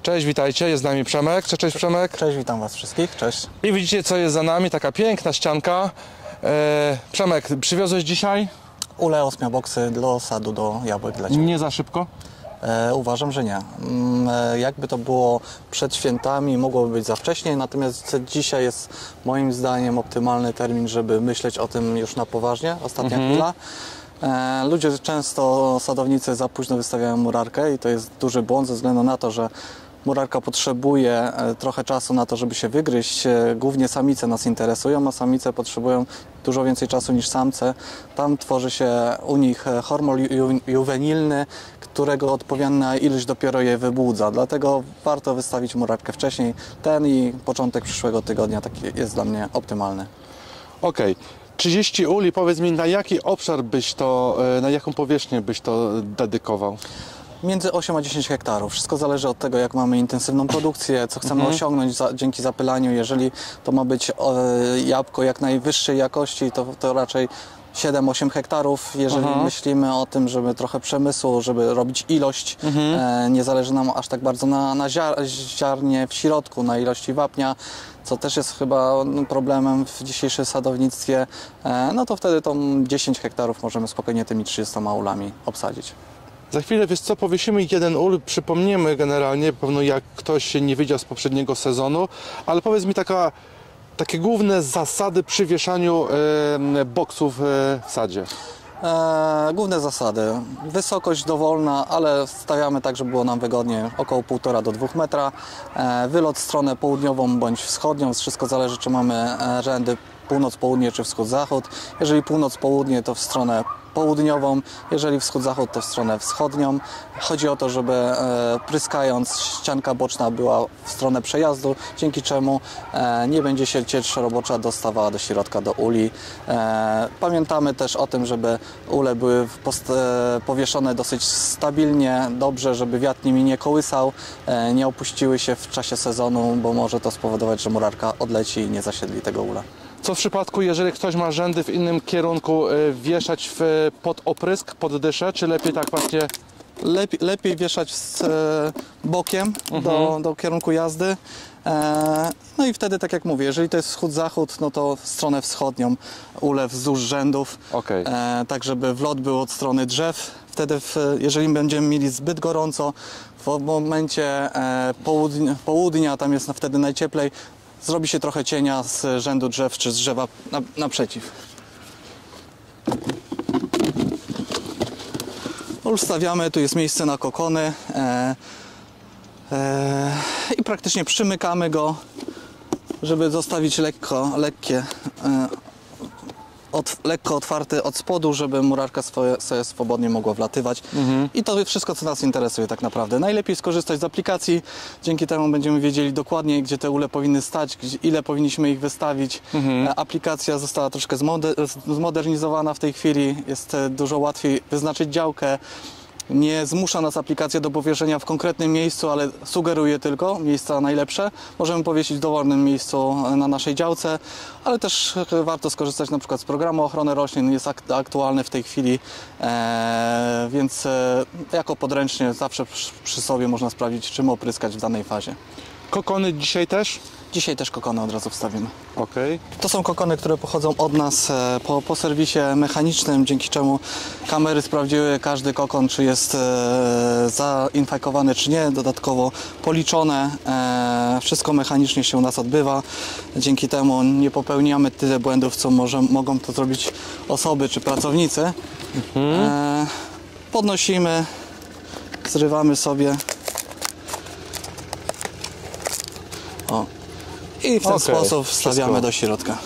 Cześć, witajcie, jest z nami Przemek. Cześć Przemek. Cześć, witam Was wszystkich, cześć. I widzicie, co jest za nami, taka piękna ścianka. Przemek, przywiozłeś dzisiaj? Ule ośmioboksy do sadu, do jabłek dla Ciebie. Nie za szybko? Uważam, że nie. Jakby to było przed świętami, mogłoby być za wcześnie, natomiast dzisiaj jest moim zdaniem optymalny termin, żeby myśleć o tym już na poważnie, ostatnia chwila. Ludzie często, sadownicy za późno wystawiają murarkę i to jest duży błąd ze względu na to, że murarka potrzebuje trochę czasu na to, żeby się wygryźć. Głównie samice nas interesują, a samice potrzebują dużo więcej czasu niż samce. Tam tworzy się u nich hormon juwenilny, którego odpowiednia ilość dopiero je wybudza. Dlatego warto wystawić murarkę wcześniej. Ten i początek przyszłego tygodnia taki jest dla mnie optymalny. Okej. 30 uli, powiedz mi, na jaki obszar byś to, na jaką powierzchnię byś to dedykował? Między 8 a 10 hektarów. Wszystko zależy od tego, jak mamy intensywną produkcję, co chcemy osiągnąć dzięki zapylaniu. Jeżeli to ma być jabłko jak najwyższej jakości, to raczej 7-8 hektarów. Jeżeli myślimy o tym, żeby trochę przemysłu, żeby robić ilość, nie zależy nam aż tak bardzo na ziarnie w środku, na ilości wapnia, co też jest chyba problemem w dzisiejszym sadownictwie, no to wtedy tą 10 hektarów możemy spokojnie tymi 30 ulami obsadzić. Za chwilę, wiesz co, powiesimy jeden ul, przypomniemy generalnie, pewno jak ktoś się nie wiedział z poprzedniego sezonu, ale powiedz mi takie główne zasady przy wieszaniu boksów w sadzie. Główne zasady. Wysokość dowolna, ale stawiamy tak, żeby było nam wygodnie, około 1,5 do 2 metra. Wylot w stronę południową bądź wschodnią, wszystko zależy, czy mamy rzędy północ-południe czy wschód-zachód. Jeżeli północ-południe, to w stronę południową, jeżeli wschód-zachód, to w stronę wschodnią. Chodzi o to, żeby pryskając ścianka boczna była w stronę przejazdu, dzięki czemu nie będzie się ciecz robocza dostawała do środka, do uli. Pamiętamy też o tym, żeby ule były powieszone dosyć stabilnie, dobrze, żeby wiatr nimi nie kołysał, nie opuściły się w czasie sezonu, bo może to spowodować, że murarka odleci i nie zasiedli tego ula. Co w przypadku, jeżeli ktoś ma rzędy w innym kierunku, wieszać pod oprysk, pod dyszę, czy lepiej tak właśnie? Lepiej wieszać z bokiem do kierunku jazdy. No i wtedy, tak jak mówię, jeżeli to jest wschód-zachód, no to w stronę wschodnią ule wzdłuż rzędów, tak żeby wlot był od strony drzew. Wtedy, jeżeli będziemy mieli zbyt gorąco, w momencie południa, tam jest wtedy najcieplej, zrobi się trochę cienia z rzędu drzew czy z drzewa naprzeciw. Ustawiamy, tu jest miejsce na kokony i praktycznie przymykamy go, żeby zostawić lekko otwarty od spodu, żeby murarka sobie swobodnie mogła wlatywać. I to wszystko, co nas interesuje tak naprawdę. Najlepiej skorzystać z aplikacji, dzięki temu będziemy wiedzieli dokładnie, gdzie te ule powinny stać, ile powinniśmy ich wystawić. Aplikacja została troszkę zmodernizowana w tej chwili, jest dużo łatwiej wyznaczyć działkę. Nie zmusza nas aplikacja do powieszenia w konkretnym miejscu, ale sugeruje tylko miejsca najlepsze. Możemy powiesić w dowolnym miejscu na naszej działce, ale też warto skorzystać na przykład z programu ochrony roślin. Jest aktualny w tej chwili, więc jako podręcznie zawsze przy sobie można sprawdzić, czym opryskać w danej fazie. Kokony dzisiaj też? Dzisiaj też kokony od razu wstawimy. Okej. To są kokony, które pochodzą od nas po serwisie mechanicznym, dzięki czemu kamery sprawdziły każdy kokon, czy jest zainfekowany, czy nie. Dodatkowo policzone. Wszystko mechanicznie się u nas odbywa. Dzięki temu nie popełniamy tyle błędów, co mogą to zrobić osoby czy pracownicy. Podnosimy, zrywamy sobie. I w ten sposób wstawiamy do środka.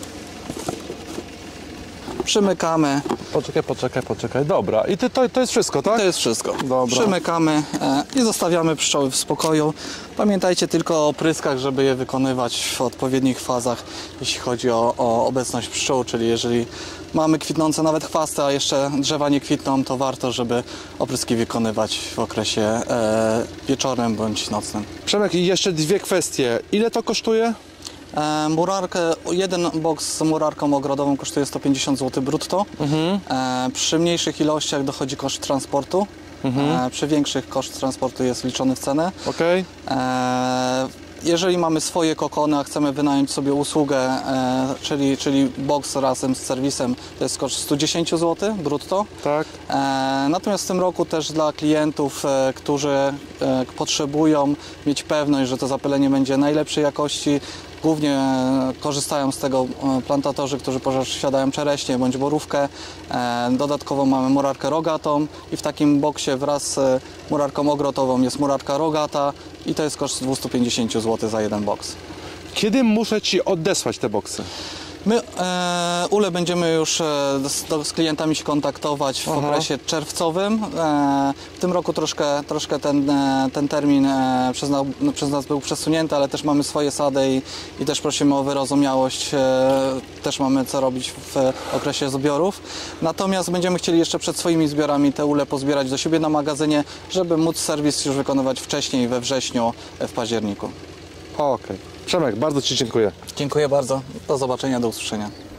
Przymykamy. Poczekaj. Dobra. I to jest wszystko, tak? To jest wszystko. Dobra. Przymykamy i zostawiamy pszczoły w spokoju. Pamiętajcie tylko o opryskach, żeby je wykonywać w odpowiednich fazach, jeśli chodzi o obecność pszczół, czyli jeżeli mamy kwitnące nawet chwasty, a jeszcze drzewa nie kwitną, to warto, żeby opryski wykonywać w okresie wieczornym bądź nocnym. Przemek, i jeszcze dwie kwestie. Ile to kosztuje? Jeden boks z murarką ogrodową kosztuje 150 zł brutto. Przy mniejszych ilościach dochodzi koszt transportu. Przy większych koszt transportu jest liczony w cenę. Okej. Jeżeli mamy swoje kokony, a chcemy wynająć sobie usługę, czyli box razem z serwisem, to jest koszt 110 zł brutto. Tak. Natomiast w tym roku też dla klientów, którzy potrzebują mieć pewność, że to zapylenie będzie najlepszej jakości, głównie korzystają z tego plantatorzy, którzy posiadają czereśnie bądź borówkę. Dodatkowo mamy murarkę rogatą i w takim boksie wraz z murarką ogrotową jest murarka rogata i to jest koszt 250 zł za jeden boks. Kiedy muszę Ci odesłać te boksy? My ule będziemy już z klientami się kontaktować w okresie czerwcowym. W tym roku troszkę ten termin przez nas był przesunięty, ale też mamy swoje sady i też prosimy o wyrozumiałość. Też mamy co robić w okresie zbiorów. Natomiast będziemy chcieli jeszcze przed swoimi zbiorami te ule pozbierać do siebie na magazynie, żeby móc serwis już wykonywać wcześniej, we wrześniu, w październiku. Okej. Przemek, bardzo Ci dziękuję. Dziękuję bardzo. Do zobaczenia, do usłyszenia.